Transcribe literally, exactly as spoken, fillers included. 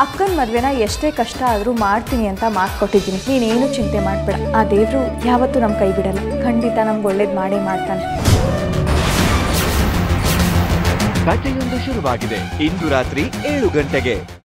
ಅಕ್ಕನ ಮದುವೆನ ಎಷ್ಟೇ ಕಷ್ಟ ಆದರೂ ಮಾಡ್ತೀನಿ ಅಂತ ಮಾತು ಕೊಟ್ಟಿದ್ದೀನಿ. ನೀನೇನು ಚಿಂತೆ ಮಾಡಬೇಡ. ಆ ದೇವರು ಯಾವತ್ತೂ ನಮ್ಮ ಕೈ ಬಿಡಲ್ಲ. ಖಂಡಿತ ನಮ್ಗೆ ಒಳ್ಳೇದು ಮಾಡೇ ಮಾಡ್ತಾನೆ. ಕಥೆಯೊಂದು ಶುರುವಾಗಿದೆ ಇಂದು ರಾತ್ರಿ ಏಳು ಗಂಟೆಗೆ.